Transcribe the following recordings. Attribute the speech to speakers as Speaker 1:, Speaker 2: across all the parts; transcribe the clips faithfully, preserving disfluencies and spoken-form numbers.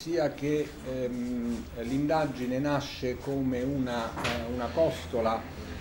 Speaker 1: sia che ehm, l'indagine nasce come una, eh, una costola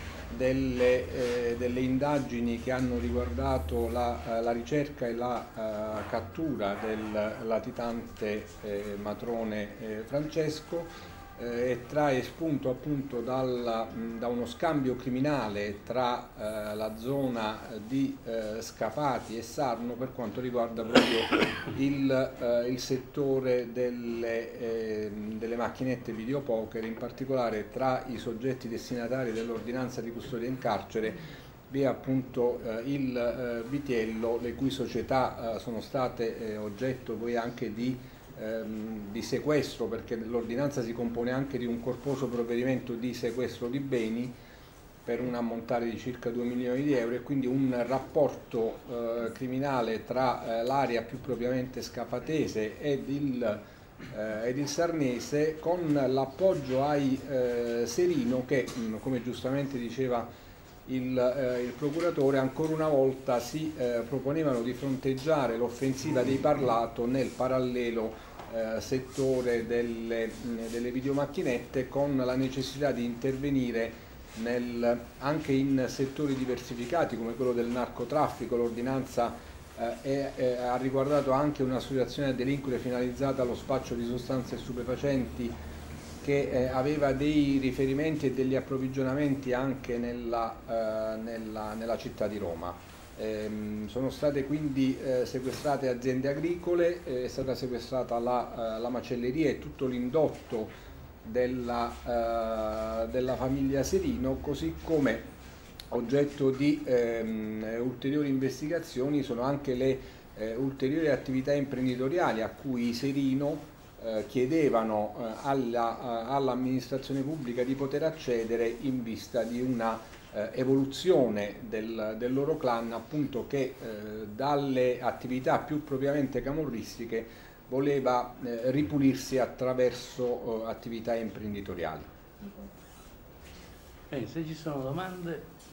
Speaker 1: delle, eh, delle indagini che hanno riguardato la, la ricerca e la uh, cattura del latitante eh, Matrone eh, Francesco, eh, e trae spunto appunto dalla, mh, da uno scambio criminale tra eh, la zona di eh, Scafati e Sarno per quanto riguarda proprio il, eh, il settore delle, eh, delle macchinette videopoker, in particolare tra i soggetti destinatari dell'ordinanza di custodia in carcere vi è appunto eh, il eh, Vitiello, le cui società eh, sono state eh, oggetto poi anche di di sequestro, perché l'ordinanza si compone anche di un corposo provvedimento di sequestro di beni per un ammontare di circa due milioni di euro, e quindi un rapporto eh, criminale tra eh, l'area più propriamente scafatese ed il, eh, ed il sarnese, con l'appoggio ai eh, Serino che, mh, come giustamente diceva il, eh, il procuratore, ancora una volta si eh, proponevano di fronteggiare l'offensiva dei Parlato nel parallelo eh, settore delle, delle videomacchinette, con la necessità di intervenire nel, anche in settori diversificati come quello del narcotraffico. L'ordinanza eh, è, ha riguardato anche un'associazione a delinquere finalizzata allo spaccio di sostanze stupefacenti, che eh, aveva dei riferimenti e degli approvvigionamenti anche nella, eh, nella, nella città di Roma. Ehm, sono state quindi eh, sequestrate aziende agricole, eh, è stata sequestrata la, eh, la macelleria e tutto l'indotto della, eh, della famiglia Serino, così come oggetto di ehm, ulteriori investigazioni sono anche le eh, ulteriori attività imprenditoriali a cui i Serino Eh, chiedevano eh, alla, eh, all'amministrazione pubblica di poter accedere in vista di una eh, evoluzione del, del loro clan, appunto, che eh, dalle attività più propriamente camorristiche voleva eh, ripulirsi attraverso eh, attività imprenditoriali.
Speaker 2: Bene, se ci sono domande.